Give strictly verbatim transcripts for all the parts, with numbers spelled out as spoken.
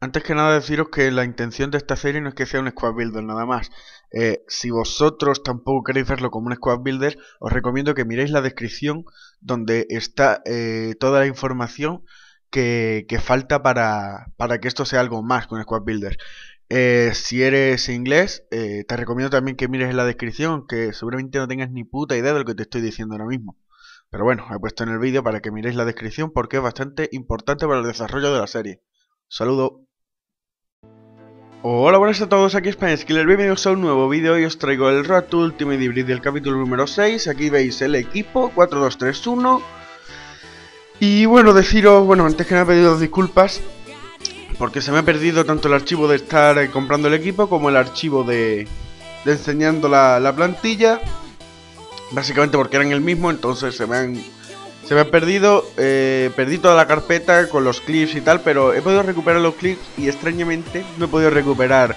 Antes que nada deciros que la intención de esta serie no es que sea un squad builder nada más. Eh, si vosotros tampoco queréis verlo como un squad builder, os recomiendo que miréis la descripción donde está eh, toda la información que, que falta para, para que esto sea algo más que un squad builder. Eh, si eres inglés, eh, te recomiendo también que mires en la descripción, que seguramente no tengas ni puta idea de lo que te estoy diciendo ahora mismo. Pero bueno, he puesto en el vídeo para que miréis la descripción porque es bastante importante para el desarrollo de la serie. Saludos. Hola, buenas a todos, aquí Spineskiller, bienvenidos a un nuevo vídeo y os traigo el Road to Ultimate Hybrid del capítulo número seis. Aquí veis el equipo cuatro dos tres uno. Y bueno, deciros, bueno, antes que nada pedido disculpas porque se me ha perdido tanto el archivo de estar eh, comprando el equipo como el archivo de, de enseñando la, la plantilla. Básicamente porque eran el mismo, entonces se me han, se me han perdido. eh, Perdí toda la carpeta con los clips y tal, pero he podido recuperar los clips y extrañamente no he podido recuperar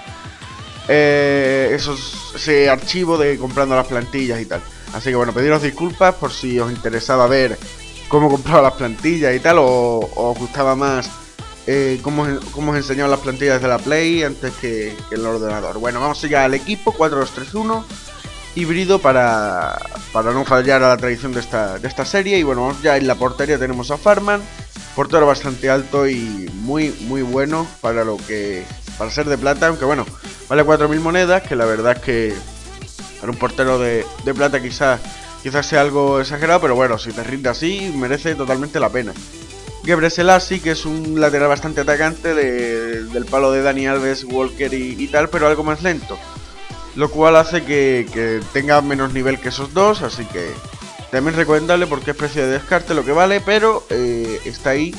eh, esos, ese archivo de comprando las plantillas y tal. Así que bueno, pediros disculpas por si os interesaba ver cómo compraba las plantillas y tal, o, o os gustaba más eh, cómo, cómo os enseñaba las plantillas de la Play antes que, que en el ordenador. Bueno, vamos ya al equipo cuatro dos tres uno. Híbrido para, para no fallar a la tradición de esta, de esta serie. Y bueno, ya en la portería tenemos a Farman, portero bastante alto y muy muy bueno para lo que para ser de plata, aunque bueno, vale cuatro mil monedas, que la verdad es que para un portero de, de plata quizás quizás sea algo exagerado, pero bueno, si te rinde así merece totalmente la pena. Gebre Selassie, que es un lateral bastante atacante de, del palo de Dani Alves, Walker y, y tal, pero algo más lento, lo cual hace que, que tenga menos nivel que esos dos, así que también recomendable porque es precio de descarte lo que vale, pero eh, está ahí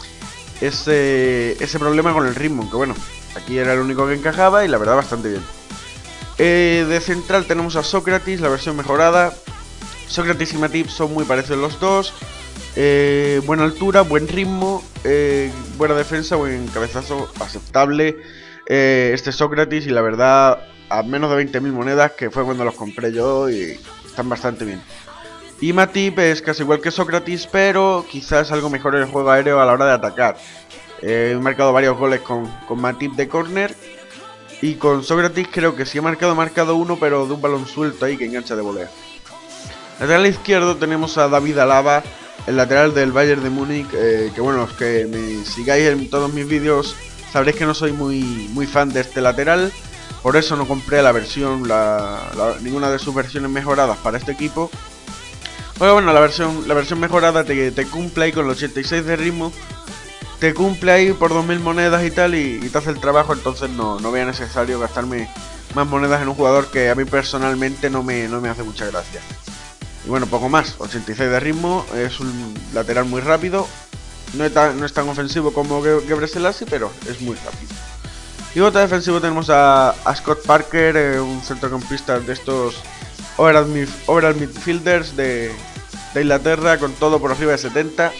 ese, ese problema con el ritmo, que bueno, aquí era el único que encajaba y la verdad bastante bien. Eh, de central tenemos a Sócrates, la versión mejorada. Sócrates y Matip son muy parecidos los dos. Eh, buena altura, buen ritmo, eh, buena defensa, buen cabezazo, aceptable. Eh, este Sócrates y la verdad a menos de veinte mil monedas, que fue cuando los compré yo, y están bastante bien. Y Matip es casi igual que Sócrates, pero quizás algo mejor en el juego aéreo a la hora de atacar. Eh, he marcado varios goles con, con Matip de córner, y con Sócrates creo que sí he marcado, he marcado uno, pero de un balón suelto ahí que engancha de volea. Lateral izquierdo tenemos a David Alaba, el lateral del Bayern de Múnich, eh, que bueno, los que me sigáis en todos mis vídeos sabréis que no soy muy, muy fan de este lateral. Por eso no compré la versión, la, la, ninguna de sus versiones mejoradas para este equipo. Bueno, bueno, la versión, la versión mejorada te, te cumple ahí con los ochenta y seis de ritmo. Te cumple ahí por dos mil monedas y tal, y, y te hace el trabajo, entonces no, no veo necesario gastarme más monedas en un jugador que a mí personalmente no me, no me hace mucha gracia. Y bueno, poco más, ochenta y seis de ritmo, es un lateral muy rápido. No es tan, no es tan ofensivo como Gebre Selassie, pero es muy rápido. Y bota defensivo tenemos a, a Scott Parker, eh, un centrocampista de estos overall, mid, overall midfielders de, de Inglaterra, con todo por arriba de setenta.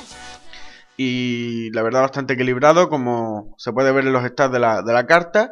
Y la verdad bastante equilibrado, como se puede ver en los stats de la, de la carta.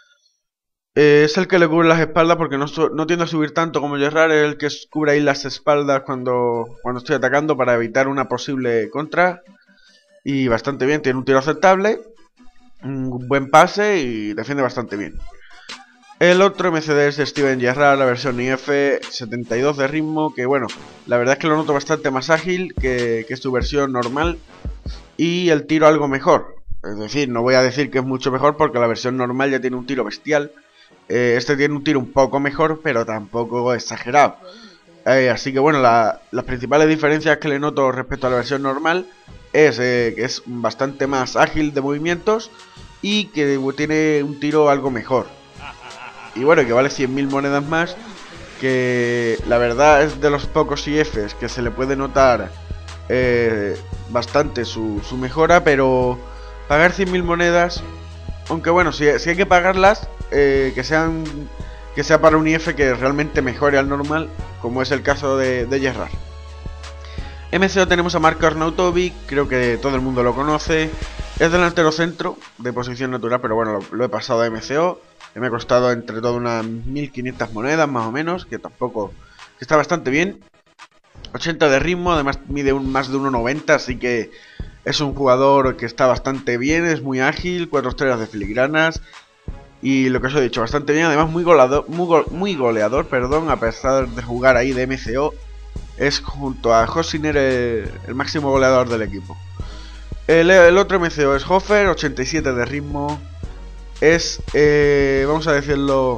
Eh, es el que le cubre las espaldas porque no, no tiende a subir tanto como Gerrard, es el que cubre ahí las espaldas cuando, cuando estoy atacando para evitar una posible contra. Y bastante bien, tiene un tiro aceptable, un buen pase y defiende bastante bien. El otro M C D es de Steven Gerrard, la versión I F, setenta y dos de ritmo, que bueno, la verdad es que lo noto bastante más ágil que, que su versión normal, y el tiro algo mejor. Es decir, no voy a decir que es mucho mejor porque la versión normal ya tiene un tiro bestial. Eh, este tiene un tiro un poco mejor, pero tampoco exagerado. Eh, así que bueno, la, las principales diferencias que le noto respecto a la versión normal es eh, que es bastante más ágil de movimientos y que tiene un tiro algo mejor. Y bueno, que vale cien mil monedas más, que la verdad es de los pocos I Fs que se le puede notar eh, bastante su, su mejora, pero pagar cien mil monedas, aunque bueno, si, si hay que pagarlas, eh, que sean que sea para un I F que realmente mejore al normal, como es el caso de, de Gerrard. M C O tenemos a Marko Arnautovic, creo que todo el mundo lo conoce. Es delantero centro, de posición natural, pero bueno, lo, lo he pasado a M C O. Me ha costado entre todo unas mil quinientas monedas más o menos, que tampoco, que está bastante bien. ochenta de ritmo, además mide un, más de uno noventa, así que Es un jugador que está bastante bien, es muy ágil, cuatro estrellas de filigranas. Y lo que os he dicho, bastante bien, además muy goleador, muy, go muy goleador, perdón, a pesar de jugar ahí de M C O. Es junto a Hosiner el, el máximo goleador del equipo. El, el otro M C O es Hofer, ochenta y siete de ritmo. Es, eh, vamos a decirlo,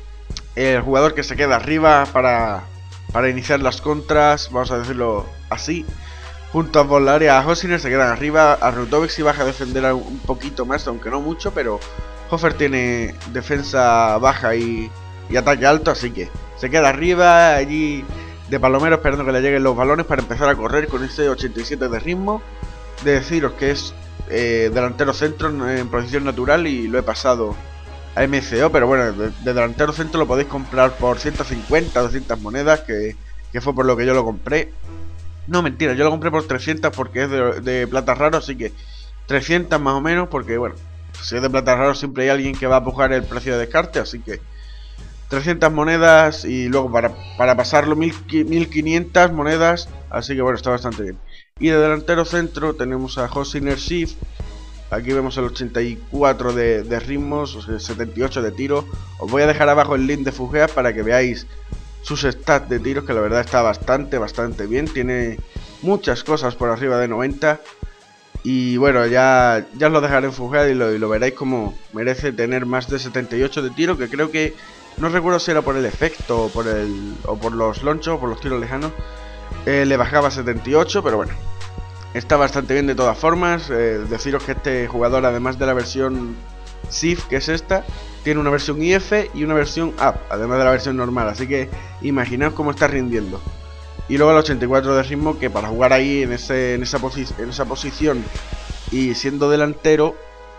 el jugador que se queda arriba para, para iniciar las contras, vamos a decirlo así. Junto a Volaria, a Hosiner se quedan arriba, a Rutovic sí baja a defender un poquito más, aunque no mucho, pero Hofer tiene defensa baja y, y ataque alto, así que se queda arriba, allí de palomero esperando que le lleguen los balones para empezar a correr con ese ochenta y siete de ritmo. De deciros que es eh, delantero centro en, en posición natural y lo he pasado a M C O, pero bueno, de, de delantero centro lo podéis comprar por ciento cincuenta, doscientas monedas, que, que fue por lo que yo lo compré. No, mentira, yo lo compré por trescientas porque es de, de plata raro, así que trescientas más o menos, porque bueno, si es de plata raro siempre hay alguien que va a pujar el precio de descarte, así que trescientas monedas y luego para, para pasarlo mil quinientas monedas, así que bueno, está bastante bien. Y de delantero centro tenemos a Hosiner Shift, aquí vemos el ochenta y cuatro de, de ritmos, o sea, setenta y ocho de tiro. Os voy a dejar abajo el link de Fugea para que veáis sus stats de tiros, que la verdad está bastante, bastante bien. Tiene muchas cosas por arriba de noventa. Y bueno, ya, ya os lo dejaré en Fugea y lo, y lo veréis como merece tener más de setenta y ocho de tiro, que creo que, no recuerdo si era por el efecto o por, el, o por los lonchos o por los tiros lejanos, eh, le bajaba setenta y ocho, pero bueno, está bastante bien de todas formas. Eh, deciros que este jugador, además de la versión S I F, que es esta, tiene una versión I F y una versión Up, además de la versión normal, así que imaginaos cómo está rindiendo. Y luego el ochenta y cuatro de ritmo, que para jugar ahí en, ese, en, esa, posi en esa posición y siendo delantero,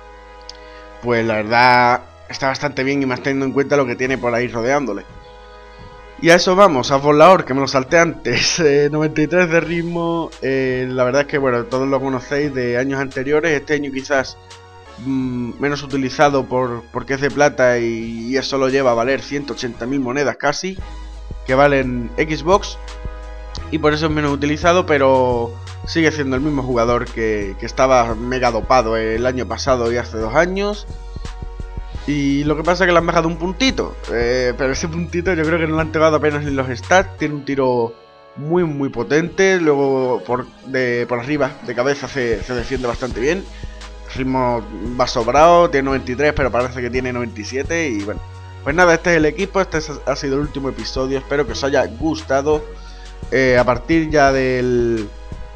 pues la verdad está bastante bien, y más teniendo en cuenta lo que tiene por ahí rodeándole. Y a eso vamos, a Volaor, que me lo salté antes, eh, noventa y tres de ritmo. Eh, la verdad es que bueno, todos lo conocéis de años anteriores. Este año quizás mmm, menos utilizado por porque es de plata y, y eso lo lleva a valer ciento ochenta mil monedas casi, que valen Xbox, y por eso es menos utilizado, pero sigue siendo el mismo jugador que, que estaba mega dopado el año pasado y hace dos años. Y lo que pasa es que le han bajado un puntito, eh, pero ese puntito yo creo que no le han tocado apenas en los stats. Tiene un tiro muy muy potente, luego por, de, por arriba de cabeza se, se defiende bastante bien. El ritmo va sobrado, tiene noventa y tres pero parece que tiene noventa y siete. Y bueno, pues nada, este es el equipo, este es, ha sido el último episodio, espero que os haya gustado. eh, A partir ya del...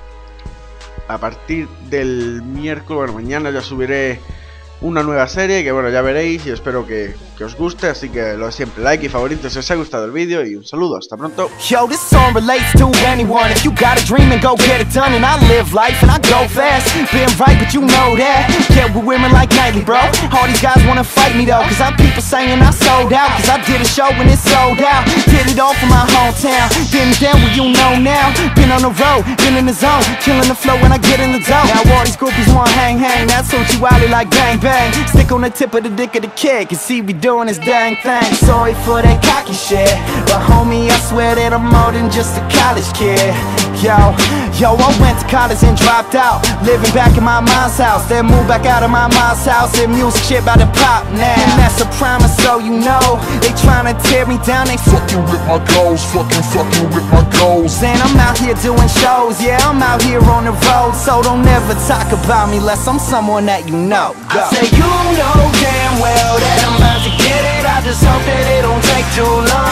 A partir del miércoles, bueno, mañana ya subiré una nueva serie que bueno, ya veréis, y espero que, que os guste, así que lo de siempre, like y favorito si os ha gustado el vídeo, y un saludo, hasta pronto. Yo, this song relates to anyone. If you got a dream and go get it done, and I live life and I go fast. Been right, but you know that. Get with women like Nightly, bro. All these guys wanna fight me though, cause I'm people saying I sold out. Cause I did a show and it sold out. Did it all for my hometown. Been down where you know now. Been on the road, been in the zone, killing the flow when I get in the zone. Now all these groupies want hang hang, that's what you wildly like bang bang. Stick on the tip of the dick of the kid, cause he be doing his dang thing. Sorry for that cocky shit, but homie, I swear that I'm more than just a college kid. Yo, yo, I went to college and dropped out, living back in my mom's house, then moved back out of my mom's house, and music shit by the pop now. And that's a promise, so you know, they tryna tear me down, they fucking with my goals, fucking fucking with my goals. And I'm out here doing shows, yeah, I'm out here on the road, so don't ever talk about me less I'm someone that you know. Go. I say you know damn well that I'm about to get it, I just hope that it don't take too long.